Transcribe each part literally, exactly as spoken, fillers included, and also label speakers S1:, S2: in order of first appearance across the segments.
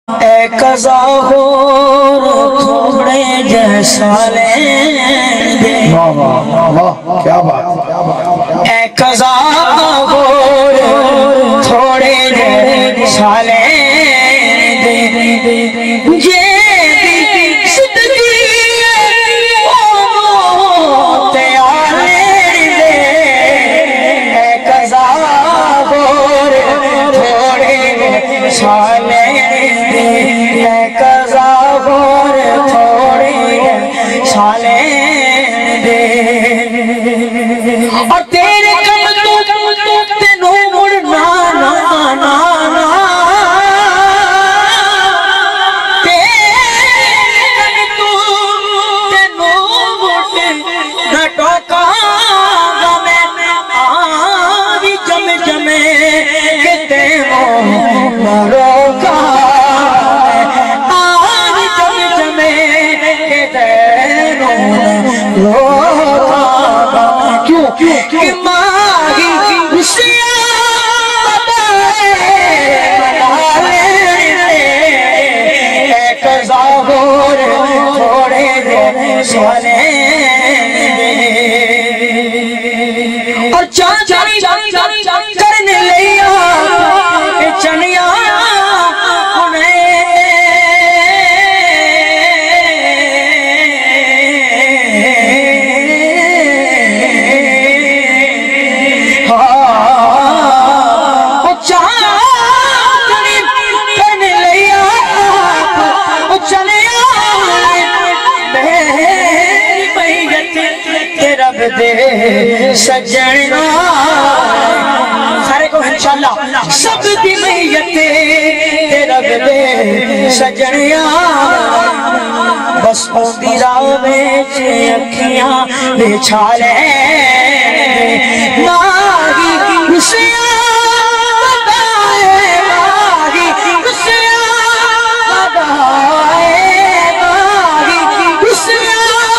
S1: اے قضا ہور تھوڑے جیسا لین دے
S2: کیا بات
S1: اے قضا ہور تھوڑے جیسا لین دے جے بھی صدقی او تیار لین دے اے قضا ہور تھوڑے جیسا لین دے اے قضا ہور تھوڑے سالے دے اور تیرے کم تو تینوں مڑنا نا نا نا تیرے کم تو تینوں مڑنا ٹوکا گا میں آوی جم جمے کہ تینوں مروکا کہ ماہی خوشیاں بتائے بنا لینے اے قضا ہور تھوڑے دے سالے اور چاچاری کرنے لیا چنیا دے سجنہ سارے کو انشاءاللہ سب دی میتے تیرا دے سجنہ بس ہوندی راہ وچ اکھیاں بچھا لے ماہی خوشیاں بتائے ماہی خوشیاں بتائے ماہی خوشیاں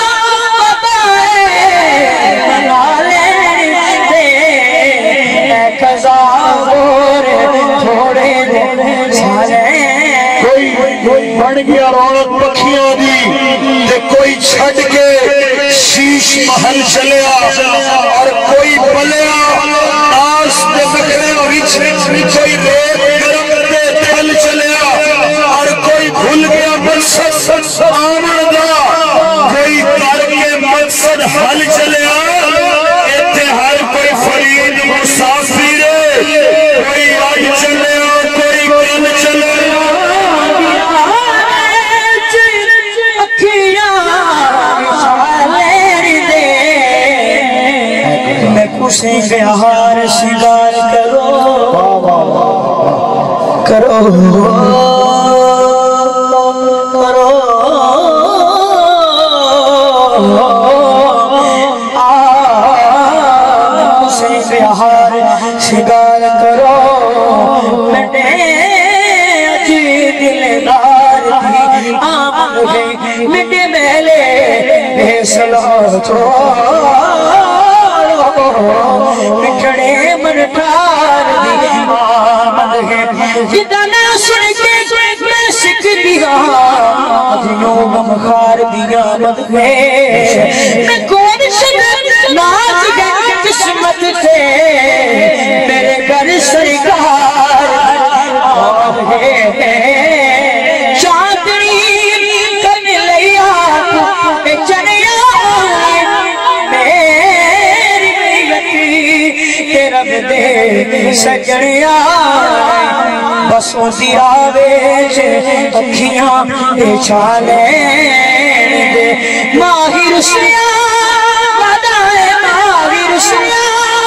S1: بن گیا رونق پکھیاں دی تے کوئی چھڑ کے شیش محل چلیا اور کوئی بلیا ناس دے مکرے وچ کوئی ریت گرم دے پھل چلیا اور کوئی بھول گیا مقصد آمن دا کوئی کر کے مقصد حل چلیا ایتھے ہر کوئی فرید مسافر کوئی آئی چلیا کوئی کل چلیا اسے بہار شنگار کرو کرو کرو اسے بہار شنگار کرو میں اجی دلدار بھی آمد گئی مٹے میلے بے صلاح تو بچھڑے منٹار دی آمد ہے جتنا سن کے میں سکھ دیا ادھیوں غمخار دی آمد ہے میں کون شد ناز گئے قسمت سے میرے گھر سرکار آمد ہے چاندنی کرنے لیا میں چنیا رب دے سجنیا بس ہوندی آوے اکھیاں بچھا لین دے ماہی رسیاں بدائے ماہی رسیاں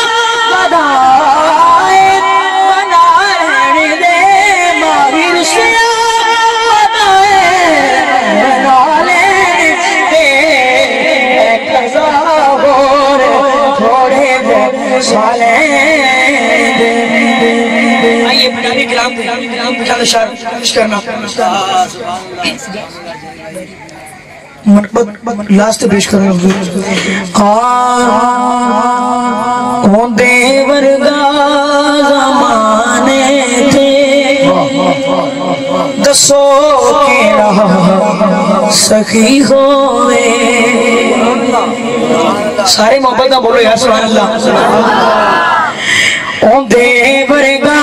S1: بدائے بنا لین دے ماہی رسیاں بدائے بنا لین دے اے قضا ہور تھوڑے دے سالے آئیے بنانے کلام دے کلام شاعر کرنا منقبت لاسٹ پیش کرنا کون دے ورگا زمانے تھے
S3: دسو کیڑا سخی ہوئے سارے محبت نہ بولو یا سبحان اللہ اون دے ورگا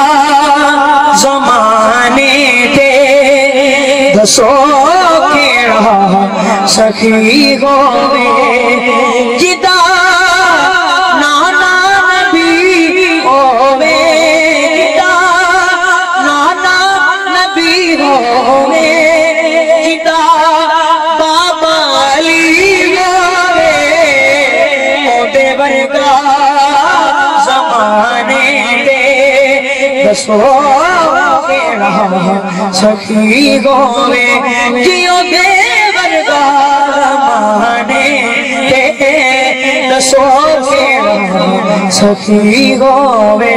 S3: زمانے دے دسو کیڑا سخی ہوئے جدا نانا نبی ہوئے جدا نانا نبی ہوئے جدا بابا علی ہوئے او دے ورگا زمانے دے دسو کیڑا سخی ہوئے جیو دے ورگا زمانے دے دسو کیڑا سخی ہوئے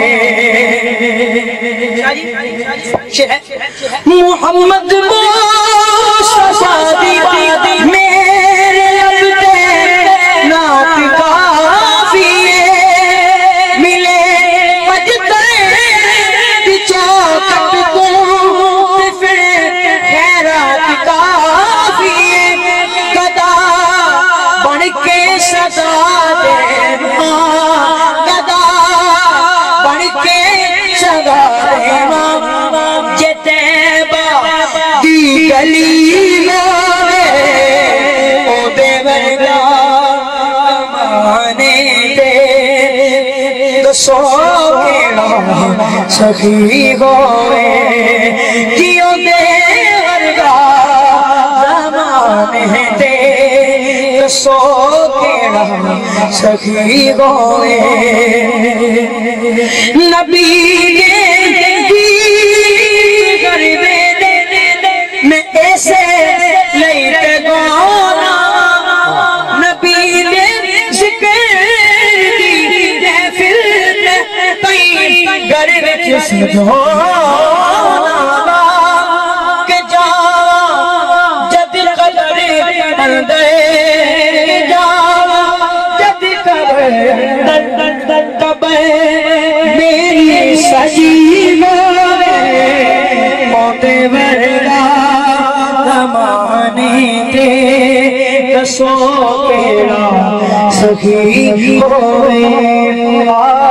S3: محمد مصطفیٰ دی میرے لب تے نات کافیے ملے مجدے دی چوکٹ کو پھر خیرات کافیے گدا بن کے صدا دے گدا بن کے صدا دے دی گلی میں او دے ورگا زمانے دے دسو کیڑا سخی ہوئے کیوں دے ورگا زمانے دے دسو کیڑا سخی ہوئے نبی نے میں ایسے لیتے گونا نبی نے ذکر دی محفل کئی گر وچ سجونا کہ جا جد قدر اندے جا جد قدر کبے میری سجی موے موتے ورگا زمانے دے دسو کیڑا سخی ہوئے